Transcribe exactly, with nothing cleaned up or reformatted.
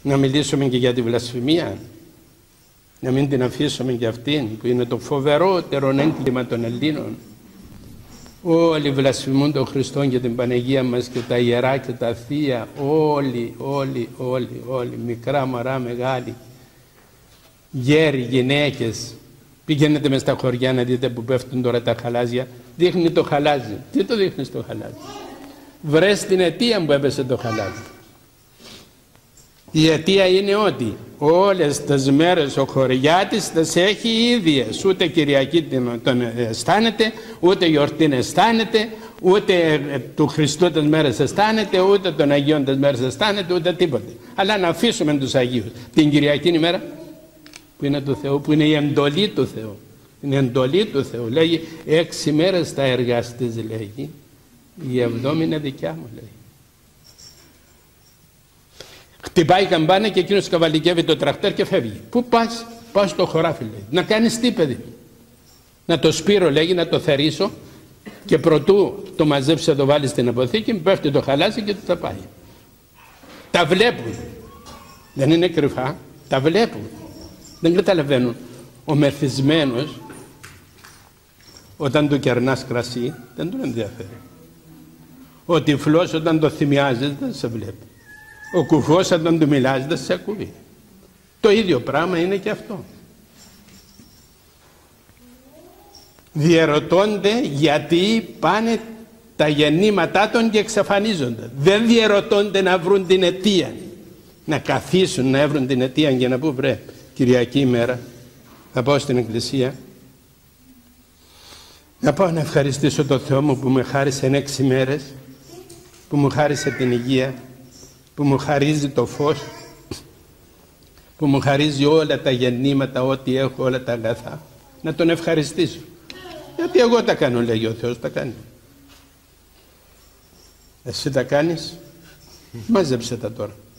Να μιλήσουμε και για τη βλασφημία. Να μην την αφήσουμε και αυτήν που είναι το φοβερότερο έγκλημα των Ελλήνων. Όλοι βλασφημούν τον Χριστό και την Παναγία μας και τα ιερά και τα θεία. Όλοι, όλοι, όλοι, όλοι. Μικρά, μωρά, μεγάλοι. Γέροι, γυναίκες. Πηγαίνετε μες στα χωριά να δείτε που πέφτουν τώρα τα χαλάζια. Δείχνει το χαλάζι. Τι το δείχνει το χαλάζι? Βρες την αιτία που έπεσε το χαλάζι. Η αιτία είναι ότι όλες τις μέρες ο χωριάτης τις έχει ίδιες. Ούτε Κυριακή τον αισθάνεται, ούτε γιορτή αισθάνεται, ούτε του Χριστού τις μέρες αισθάνεται, ούτε των Αγίων τις μέρες αισθάνεται, ούτε τίποτε. Αλλά να αφήσουμε τους Αγίους. Την Κυριακή ημέρα που είναι του Θεού, που είναι η εντολή του Θεού. Είναι η εντολή του Θεού. Λέγει έξι μέρες θα εργαστείς, λέγει. Η εβδόμη είναι δικιά μου, λέει. Χτυπάει η καμπάνα και εκείνος καβαλικεύει το τρακτέρ και φεύγει. Πού πας? Πάω στο χωράφι, λέει. Να κάνεις τι, παιδί? Να το σπείρω, λέγει, να το θερήσω και προτού το μαζέψει να το βάλει στην αποθήκη, πέφτει το χαλάζι και το θα πάει. Τα βλέπουν. Δεν είναι κρυφά. Τα βλέπουν. Δεν καταλαβαίνουν. Ο μεθυσμένος, όταν του κερνάς κρασί, δεν τον ενδιαφέρει. Ο τυφλός, όταν το θυμιάζεις, δεν σε βλέπει. Ο κουφός, όταν του μιλάς, δεν σε ακούει. Το ίδιο πράγμα είναι και αυτό. Διερωτώνται γιατί πάνε τα γεννήματά των και εξαφανίζονται. Δεν διερωτώνται να βρουν την αιτία. Να καθίσουν να βρουν την αιτία για να πούν, βρε, Κυριακή ημέρα θα πάω στην εκκλησία, να πάω να ευχαριστήσω τον Θεό μου που με χάρισε έξι μέρες, που μου χάρισε την υγεία, που μου χαρίζει το φως, που μου χαρίζει όλα τα γεννήματα, ό,τι έχω, όλα τα αγαθά. Να τον ευχαριστήσω. Γιατί εγώ τα κάνω, λέγει ο Θεός, τα κάνει. Εσύ τα κάνεις? Μάζεψε τα τώρα.